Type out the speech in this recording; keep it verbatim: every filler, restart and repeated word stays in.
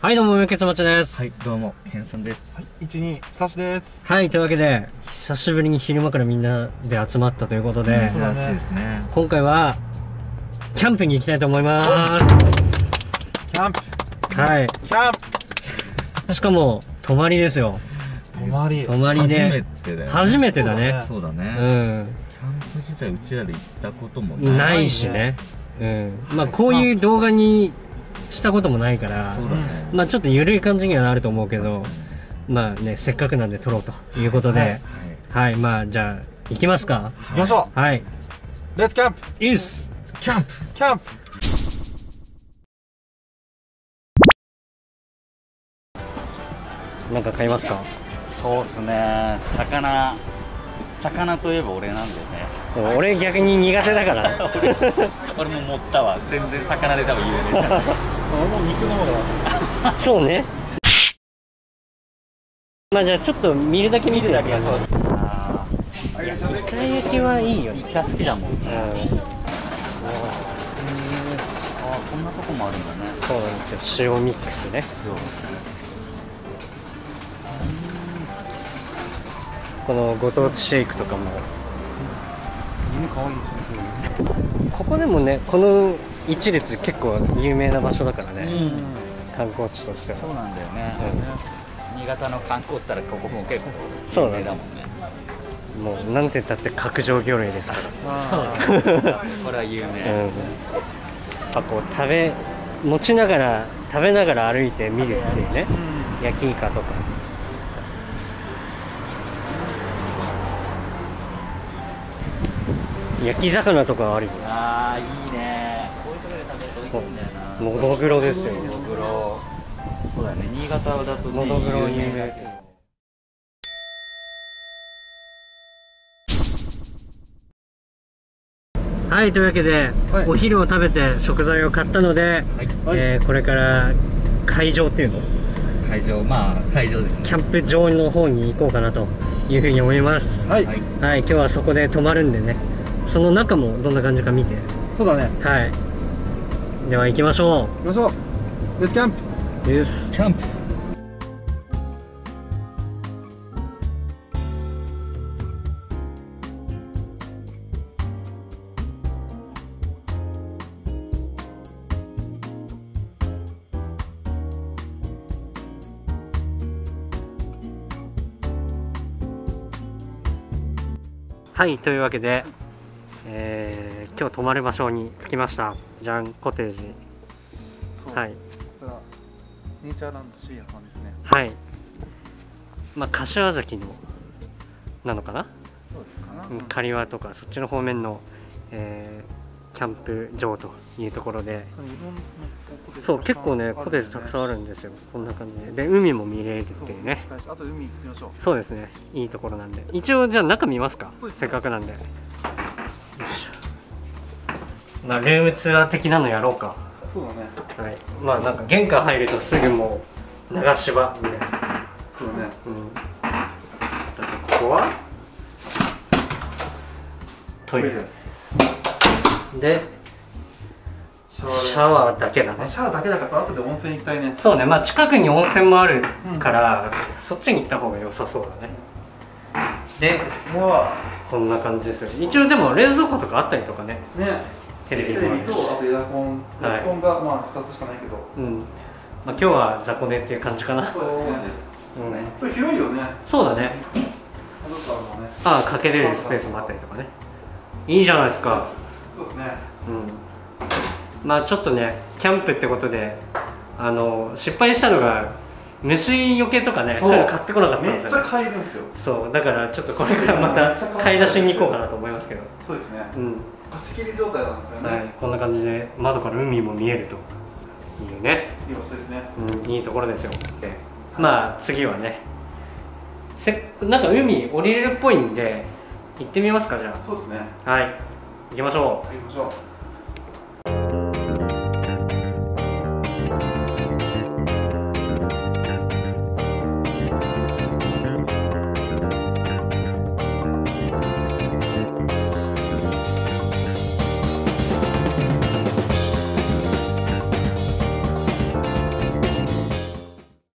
はい、どうも、三毛町です。 はい、どうも、けんさんです。 はい、いちにさしです。 はい、というわけで、久しぶりに昼間からみんなで集まったということで、 珍しいですね。 今回は、キャンプに行きたいと思います。 キャンプ。 はい。 キャンプ。しかも、泊まりですよ。 泊まり。 泊まりで。 初めてだよね。 初めてだね。 そうだね。うん。キャンプ自体うちらで行ったこともない。 ないしね。うん。まあ、こういう動画に、したこともないから、 そうだね、 まあちょっと緩い感じにはなると思うけど、まあね、せっかくなんで撮ろうということで、はい、はいはい、まあじゃあ行きますか。 行きましょう。 はい、 レッツキャンプ。 いいっす。 キャンプキャンプ。 なんか買いますか？ そうっすね、魚魚といえば俺なんだよね。 俺逆に苦手だから俺, 俺も持ったわ。全然魚で多分有名じゃない。俺も肉の方がそうね。まあじゃあちょっと見るだけ見るだけやそう。ああ、いや、イカ焼きはいいよ。 イカ好きだもんね。うん、ああ、こんなとこもあるんだね。 そうなんですよ、塩ミックスね。そう、このご当地シェイクとかも犬可愛いし、 うん、ここでもね、この一列結構有名な場所だからね、うん、観光地としては。そうなんだよね、うん、新潟の観光地たらここも結構有名だもんね。もうなんて言ったって角上魚類ですから。これは有名、うん、やっぱこう食べ持ちながら食べながら歩いて見るっていうね、うん、焼きイカとか。焼き魚とかあるよ。ああ、いいね。こういうところで食べると美味しいんだよな。のどぐろですよ。のどぐろ。そうだよね。新潟だとのどぐろ有名だけど。はい、というわけで、はい、お昼を食べて食材を買ったので、はい、えー、これから会場っていうの？会場、まあ会場ですね。キャンプ場の方に行こうかなというふうに思います。はい。はい、今日はそこで泊まるんでね。その中もどんな感じか見て。 そうだね。 はい。では行きましょう。 行きましょう。レッツキャンプ。 です。 キャンプ。 はい、というわけで、えー、今日泊まる場所に着きました。じゃん、コテージ。はい。こちらネイチャーランドシーアさんですね。 はい。まあ柏崎のなのかな？そうですかな。刈羽とかそっちの方面の、えー、キャンプ場というところで。そう、結構ねコテージたくさんあるんですよ。こんな感じで。で、海も見れるっていうね。 あと海行きましょう。 そうですね。いいところなんで。一応じゃあ中見ますか。せっかくなんで。まあルームツアー的なのやろうか。 そうだね。 はい。まあなんか玄関入るとすぐもう流し場みたいな。 そうだね。 うん。ここはトイレ。でシャワーだけだね。 シャワーだけだから後で温泉行きたいね。 そうね。まあ近くに温泉もあるから、うん、そっちに行った方が良さそうだね。で、こんな感じですよ。一応でも冷蔵庫とかあったりとかね。ね。テレビもあるし。テレビとあとエアコン。エアコンがまあふたつしかないけど。うん。まあ今日は雑魚寝っていう感じかな。そうですね。うん。これ広いよね。そうだね。ああ、かけれるスペースもあったりとかね。いいじゃないですか。 そうですね。 うん。まあちょっとね、キャンプってことで、あの失敗したのが虫よけとかね、そういうの買ってこなかったんですよ。めっちゃ買えるんですよ。そう、だからちょっとこれからまた買い出しに行こうかなと思いますけど。そうですね。うん。貸し切り状態なんですよね。はい、こんな感じで窓から海も見えるというね。いい場所ですね。うん、いいところですよ。で、まあ次はね、せなんか海降りれるっぽいんで行ってみますかじゃあ。そうですね。はい、行きましょう。行きましょう。